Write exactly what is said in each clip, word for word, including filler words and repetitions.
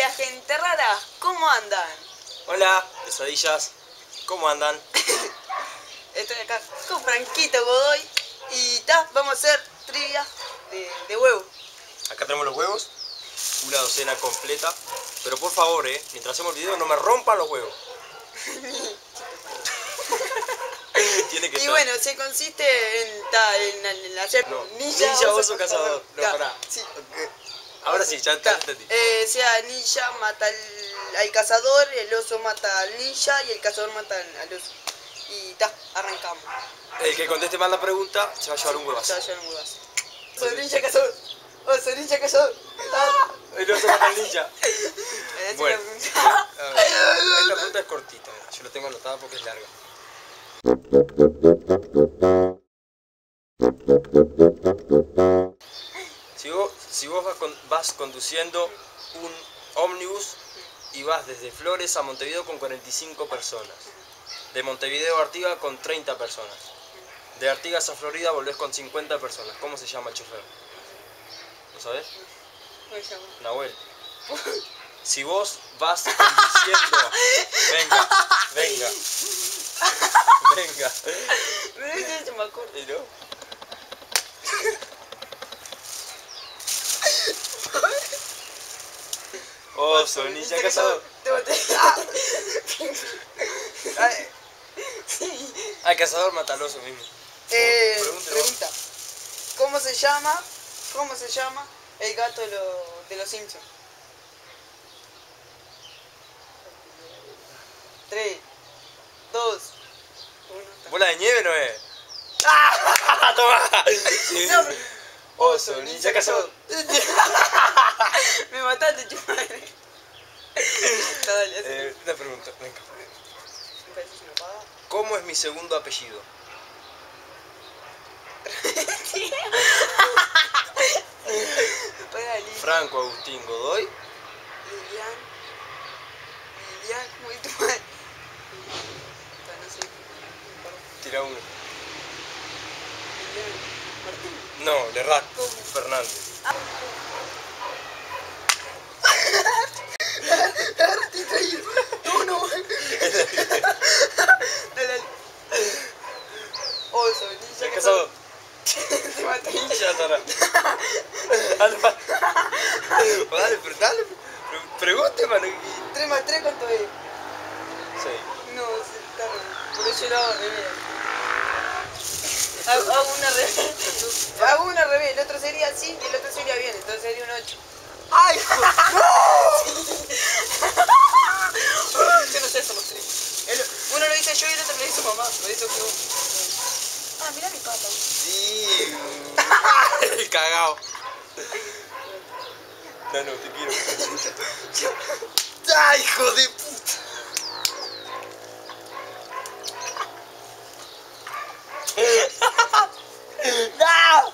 Hola gente rara, ¿cómo andan? Hola, pesadillas, ¿cómo andan? Estoy acá con Franquito Godoy y ta, vamos a hacer trivia de, de huevo. Acá tenemos los huevos, una docena completa. Pero por favor, eh, mientras hacemos el video no me rompan los huevos. Tiene que Y estar. bueno, se consiste en, ta, en, en hacer No, ninja, ninja, oso, oso, cazador. No, Ta, pará. sí. Okay. Ahora sí, ya Ta, entendí. eh, sea ninja mata al, al cazador, el oso mata al ninja y el cazador mata al, al oso. Y ta, arrancamos. El que conteste mal la pregunta se va a llevar un Se huevazo. va a llevar un huevazo. Oso ninja cazador. Oso ninja cazador. Ah. El oso mata al ninja. Bueno, Bueno. a ver, esta pregunta es cortita, yo lo tengo anotada porque es larga. Si vos, si vos vas, con, vas conduciendo un ómnibus y vas desde Flores a Montevideo con cuarenta y cinco personas, de Montevideo a Artigas con treinta personas, de Artigas a Florida volvés con cincuenta personas, ¿cómo se llama el chofer? ¿Lo sabés? ¿Cómo se llama? Nahuel. Si vos vas conduciendo, venga, venga, venga. Yo me acuerdo. ¿Y no? Oso, ninja cazador. Te boté. Ay, sí. Ah, el cazador mata al oso mismo. Eh, Pregúntale, pregunta. ¿Cómo se llama? ¿Cómo se llama el gato de, lo, de los Simpsons? Tres, dos, uno. ¿Bola de nieve no es? ¡Ah! ¡Toma! Sí. No, pero- Oso, ninja cazador. Me mataste, chupadre. Dale, Eh, una pregunta, venga. hace. ¿Cómo es mi segundo apellido? Franco Agustín Godoy. Lilian. Lilian, ¿cómo es tu madre? No sé. Tira uno. Lilian. Martín. No, Lerrat. ¿Cómo? Fernández. Ah. No, no. Dale, dale. Oso, ninja ¿El cazador. cazador? Se mata. Ninja, Tara. Dale, dale, pero dale. Pre- Pregunte, mano. tres más tres, ¿cuánto es? Seis. No, se está re- por eso lo hago al revés. Hago, hago una revés. Hago una revés. El otro sería así y el otro sería bien. Entonces sería un ocho. ¡Ay, hijo! ¡No! Yo no sé, somos tres. El- uno lo hice yo y el otro lo hizo mamá. Lo hizo que Ah, mira mi pata. Sí. El cagao. No, no, te quiero. ¡Ay, hijo de puta! ¡No!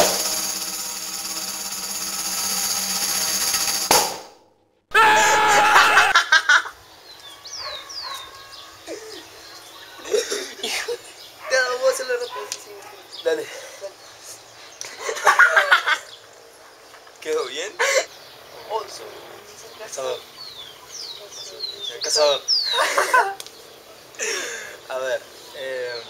Te hago vos hacerlo rápido. Sí, sí. Dale. ¿Quedó bien? Oso. Cazador. El cazador. A ver. Eh,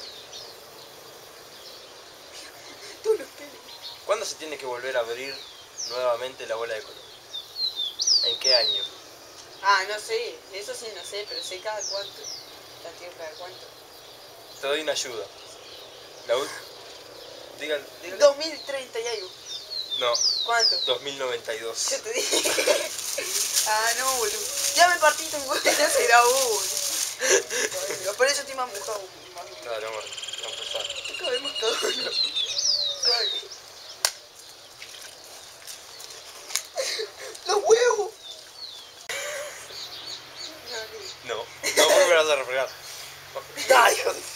Tú los pelos. ¿Cuándo se tiene que volver a abrir nuevamente la bola de color? ¿En qué año? Ah, no sé. Eso sí no sé, pero sé cada cuánto. La tengo cada cuánto. Te doy una ayuda. La ul- Digan, dígale. dos mil treinta y algo. No, ¿Cuánto? dos mil noventa y dos. Yo te dije. Ah, no, boludo. Ya me partiste un huevo, ya se grabó, boludo. Por eso estoy más mojado. Más mojado. Dale, amor, vamos a empezar. Estoy cada vez más cagado. Suave. ¡Los huevos! No, no volverás a refregar. ¡Ay, hijo de...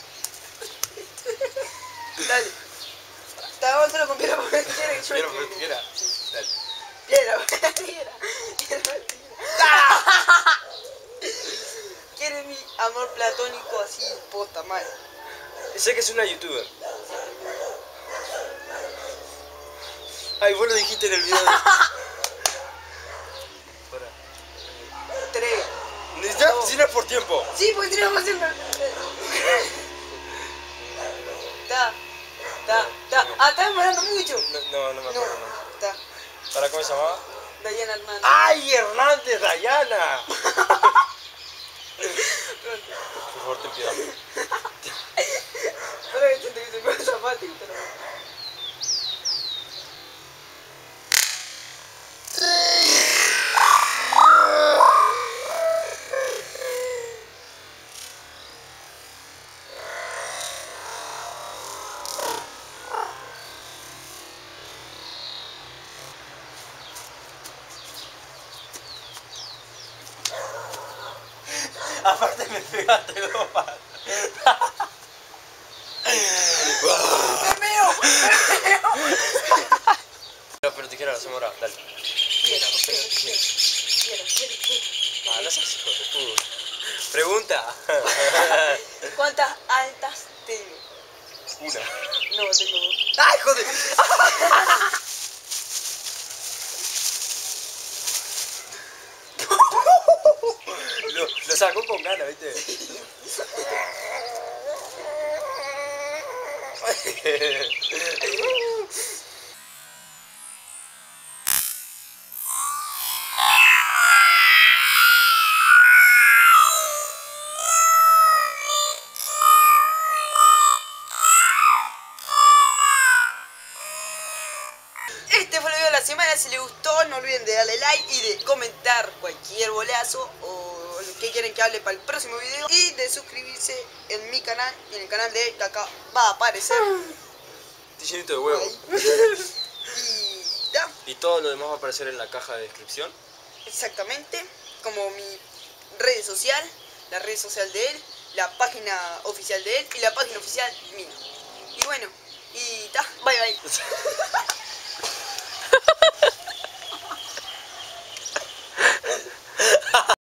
Dale. Estaba solo con piedra, papel, tijera que yo. Quiero, pero quiera. Dale. Piedra, papel, tijera. Piedra, papel, tijera. ¡Ah! ¿Quién es mi amor platónico así, posta mal? Sé que es una youtuber. Ay, vos lo dijiste en el video. De... tiempo. Si no es por tiempo. Sí, porque tenemos que hacerlo. Ta, ta, ta. Ah, estás demorando mucho. No, no, no me No, acuerdo. No. ta. ¿Para cómo se llamaba? Dayana Hernández. ¡Ay, Hernández, Dayana! Por favor, ten piedad. Ahora que te dice con zapatos y te lo... Aparte me pegaste dos patas. ¡Me meo! ¡Me meo! Pero, pero tijera, lo hacemos ahora, dale. Quiero, quiero, quiero, quiero, quiero, quiero. Ah, no seas hijo de puta. Pregunta. ¿Cuántas altas tengo? Una. No, tengo dos. ¡Ay, joder! Lo, lo sacó con ganas, ¿viste? Este fue el video de la semana. Si les gustó, no olviden de darle like y de comentar cualquier bolazo o lo que quieren que hable para el próximo video. Y de suscribirse en mi canal y en el canal de él, que acá va a aparecer. Estoy llenito de huevo. Y ya, Y todo lo demás va a aparecer en la caja de descripción. exactamente. Como mi red social, la red social de él, la página oficial de él y la página oficial mía. Y bueno, y ta, bye bye.